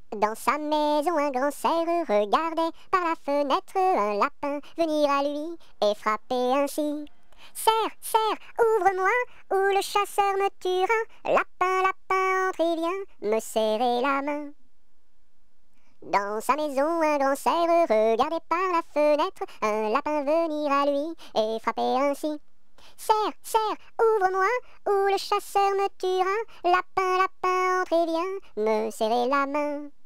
Dans sa maison, un grand cerf regardait par la fenêtre un lapin venir à lui et frapper ainsi. Cerf, cerf, ouvre-moi, ou le chasseur me tuera. Lapin, lapin, entre et viens me serrer la main. Dans sa maison, un grand cerf regardait par la fenêtre un lapin venir à lui et frapper ainsi. Cerf, cerf, ouvre-moi, ou le chasseur me tuera. Lapin, lapin, entre et viens me serrer la main.